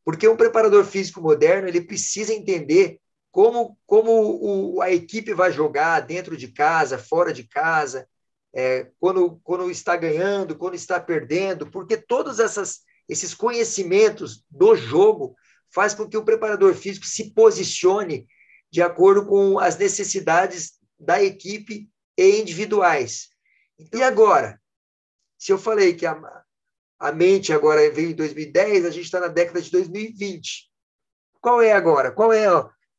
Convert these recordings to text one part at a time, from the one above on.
Porque um preparador físico moderno, ele precisa entender como a equipe vai jogar dentro de casa, fora de casa, quando está ganhando, quando está perdendo, porque todos esses conhecimentos do jogo faz com que o preparador físico se posicione de acordo com as necessidades da equipe e individuais. E agora, se eu falei que a mente agora veio em 2010, a gente está na década de 2020. Qual é agora? Qual é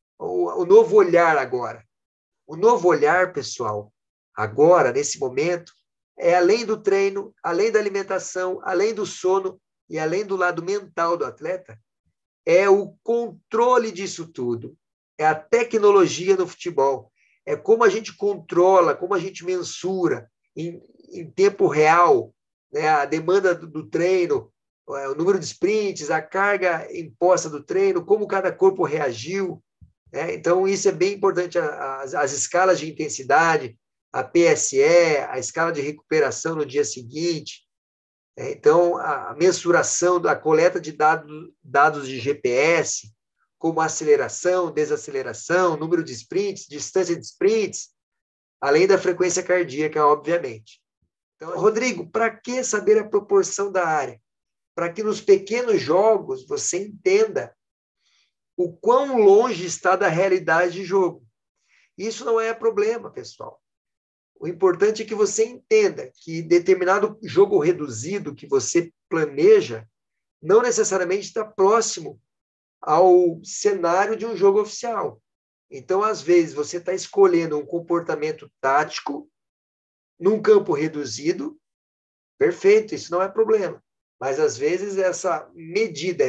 o novo olhar agora? O novo olhar, pessoal, agora, nesse momento, é além do treino, além da alimentação, além do sono e além do lado mental do atleta, é o controle disso tudo. É a tecnologia no futebol. É como a gente controla, como a gente mensura em tempo real, né, a demanda do treino, o número de sprints, a carga imposta do treino, como cada corpo reagiu. Né? Então, isso é bem importante, as escalas de intensidade, a PSE, a escala de recuperação no dia seguinte. Então, a mensuração da coleta de dados de GPS, como aceleração, desaceleração, número de sprints, distância de sprints, além da frequência cardíaca, obviamente. Então, Rodrigo, para que saber a proporção da área? Para que nos pequenos jogos você entenda o quão longe está da realidade de jogo. Isso não é problema, pessoal. O importante é que você entenda que determinado jogo reduzido que você planeja não necessariamente está próximo ao cenário de um jogo oficial. Então, às vezes, você está escolhendo um comportamento tático num campo reduzido, perfeito, isso não é problema. Mas, às vezes, essa medida,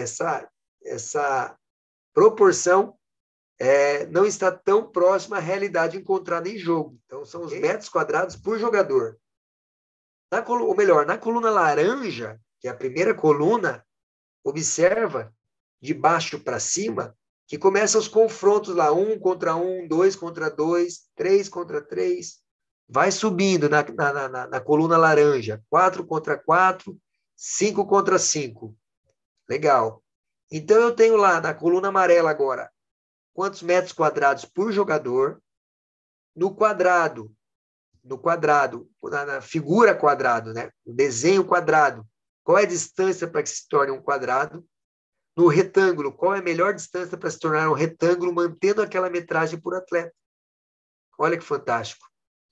essa proporção não está tão próxima à realidade encontrada em jogo. Então, são os metros quadrados por jogador. Ou melhor, na coluna laranja, que é a primeira coluna, observa de baixo para cima, que começam os confrontos lá, 1 contra 1, 2 contra 2, 3 contra 3, vai subindo na coluna laranja, 4 contra 4, 5 contra 5. Legal. Então, eu tenho lá na coluna amarela agora, quantos metros quadrados por jogador, no quadrado, na figura quadrado, né? O desenho quadrado, qual é a distância para que se torne um quadrado? No retângulo, qual é a melhor distância para se tornar um retângulo, mantendo aquela metragem por atleta? Olha que fantástico.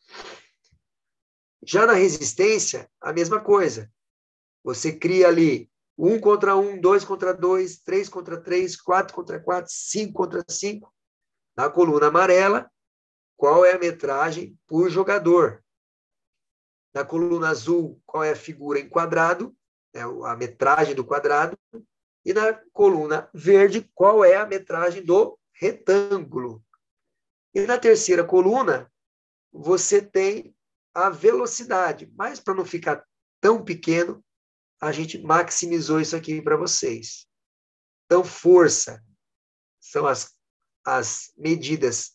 Já na resistência, a mesma coisa. Você cria ali 1 contra 1, 2 contra 2, 3 contra 3, 4 contra 4, 5 contra 5. Na coluna amarela, qual é a metragem por jogador? Na coluna azul, qual é a figura em quadrado, a metragem do quadrado? E na coluna verde, qual é a metragem do retângulo? E na terceira coluna, você tem a velocidade. Mas para não ficar tão pequeno, a gente maximizou isso aqui para vocês. Então, força são as medidas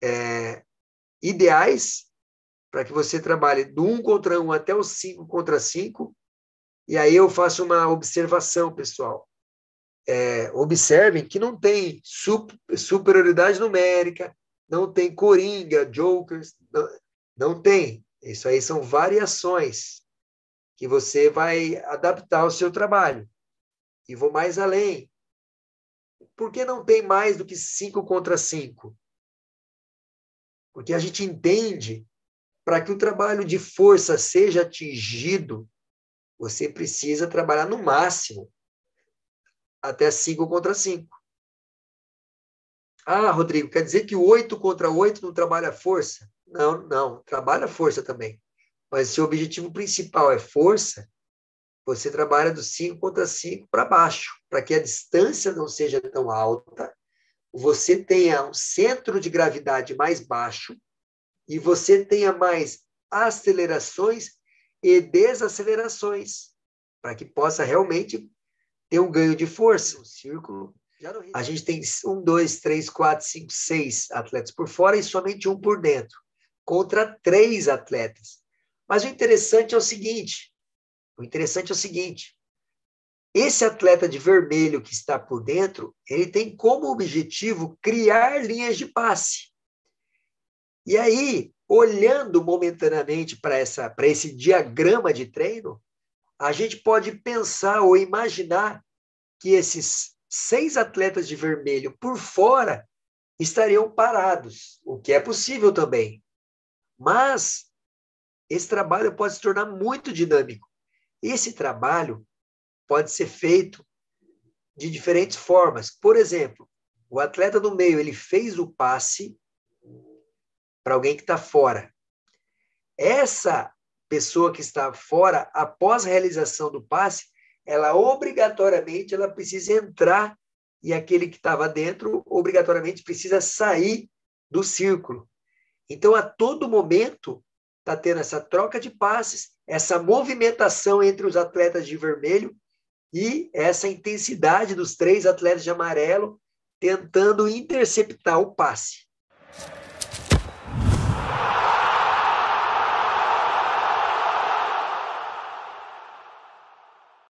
ideais para que você trabalhe do 1 contra 1 até o 5 contra 5. E aí eu faço uma observação, pessoal. Observem que não tem superioridade numérica, não tem coringa, jokers, não tem. Isso aí são variações que você vai adaptar ao seu trabalho. E vou mais além. Por que não tem mais do que 5 contra 5? Porque a gente entende, para que o trabalho de força seja atingido, você precisa trabalhar no máximo até 5 contra 5. Ah, Rodrigo, quer dizer que o 8 contra 8 não trabalha força? Não, trabalha força também. Mas se o objetivo principal é força, você trabalha do 5 contra 5 para baixo, para que a distância não seja tão alta, você tenha um centro de gravidade mais baixo e você tenha mais acelerações e desacelerações, para que possa realmente ter um ganho de força. No círculo, a gente tem 1, 2, 3, 4, 5, 6 atletas por fora e somente um por dentro, contra 3 atletas. Mas o interessante é o seguinte, Esse atleta de vermelho que está por dentro, ele tem como objetivo criar linhas de passe. E aí, olhando momentaneamente para esse diagrama de treino, a gente pode pensar ou imaginar que esses 6 atletas de vermelho por fora estariam parados, o que é possível também. Mas esse trabalho pode se tornar muito dinâmico. Esse trabalho pode ser feito de diferentes formas. Por exemplo, o atleta do meio, ele fez o passe para alguém que está fora. Essa pessoa que está fora, após a realização do passe, ela obrigatoriamente ela precisa entrar e aquele que estava dentro obrigatoriamente precisa sair do círculo. Então, a todo momento, está tendo essa troca de passes, essa movimentação entre os atletas de vermelho e essa intensidade dos 3 atletas de amarelo tentando interceptar o passe.